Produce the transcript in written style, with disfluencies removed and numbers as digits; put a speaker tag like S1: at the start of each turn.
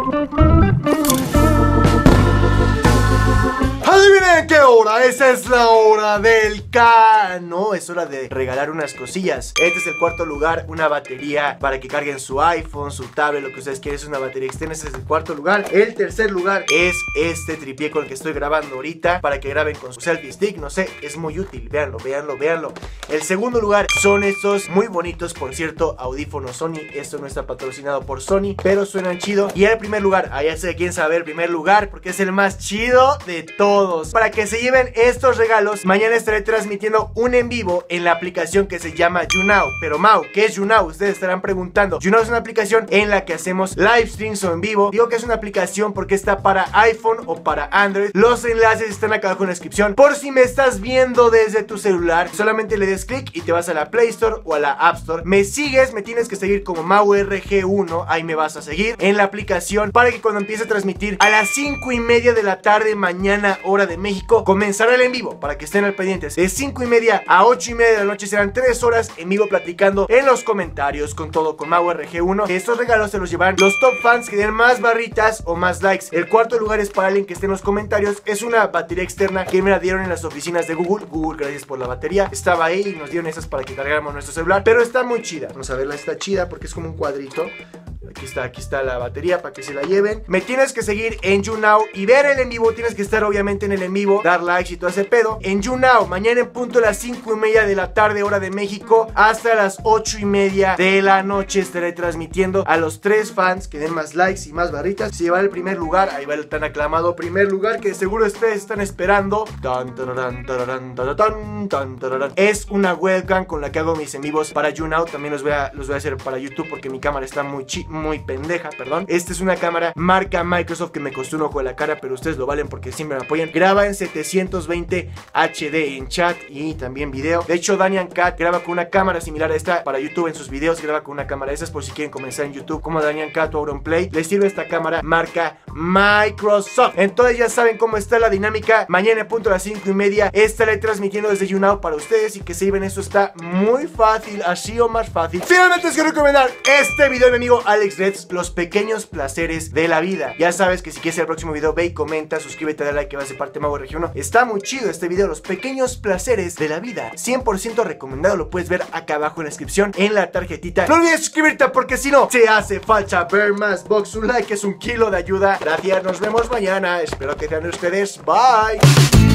S1: ¡Adivinen qué hora! Esa es la hora del No, es hora de regalar unas cosillas. Este es el cuarto lugar, una batería para que carguen su iPhone, su tablet, lo que ustedes quieran. Es una batería externa, ese es el cuarto lugar. El tercer lugar es este tripié con el que estoy grabando ahorita, para que graben con su selfie stick, no sé, es muy útil, véanlo, véanlo, véanlo. El segundo lugar son estos muy bonitos, por cierto, audífonos Sony. Esto no está patrocinado por Sony, pero suenan chido. Y el primer lugar, allá sé quién sabe el primer lugar, porque es el más chido de todos. Para que se lleven estos regalos, mañana estaré transmitiendo un en vivo en la aplicación que se llama YouNow. Pero Mau, ¿qué es YouNow? Ustedes estarán preguntando. YouNow es una aplicación en la que hacemos live streams o en vivo. Digo que es una aplicación porque está para iPhone o para Android. Los enlaces están acá abajo en la descripción. Por si me estás viendo desde tu celular, solamente le des clic y te vas a la Play Store o a la App Store. Me sigues, me tienes que seguir como MauRG1. Ahí me vas a seguir en la aplicación para que cuando empiece a transmitir a las 5:30 de la tarde mañana, hora de México, comenzará el en vivo, para que estén al pendientes. De 5:30 a 8:30 de la noche serán 3 horas en vivo platicando en los comentarios con todo, con MauRG1. Estos regalos se los llevarán los top fans que den más barritas o más likes. El cuarto lugar es para alguien que esté en los comentarios. Es una batería externa que me la dieron en las oficinas de Google. Google, gracias por la batería. Estaba ahí y nos dieron esas para que cargáramos nuestro celular, pero está muy chida. Vamos a verla, está chida porque es como un cuadrito. Aquí está la batería para que se la lleven. Me tienes que seguir en YouNow y ver el en vivo. Tienes que estar obviamente en el en vivo, dar likes y todo ese pedo. En YouNow, mañana en punto a las 5:30 de la tarde, hora de México, hasta las 8:30 de la noche estaré transmitiendo a los 3 fans que den más likes y más barritas. Se llevará el primer lugar, ahí va el tan aclamado primer lugar que seguro ustedes están esperando. Es una webcam con la que hago mis en vivos para YouNow. También los voy a hacer para YouTube porque mi cámara está muy pendeja, perdón. Esta es una cámara marca Microsoft que me costó un ojo de la cara, pero ustedes lo valen porque siempre me apoyan. Graba en 720 HD en chat y también video. De hecho, Danian Cat graba con una cámara similar a esta para YouTube. En sus videos graba con una cámara de esas por si quieren comenzar en YouTube como Danian Cat o Auronplay. Les sirve esta cámara marca Microsoft. Entonces ya saben cómo está la dinámica. Mañana en punto a las 5:30 estaré transmitiendo desde YouNow para ustedes y que se lleven. Esto está muy fácil, así o más fácil. Finalmente les quiero recomendar este video de mi amigo Alex Reds, los pequeños placeres de la vida. Ya sabes que si quieres el próximo video, ve y comenta, suscríbete, dale like que vas de parte de MauRG1. Está muy chido este video, los pequeños placeres de la vida. 100% recomendado, lo puedes ver acá abajo en la descripción, en la tarjetita. No olvides suscribirte porque si no, te hace falta ver más box. Un like es un kilo de ayuda. Gracias, nos vemos mañana. Espero que sean ustedes. Bye.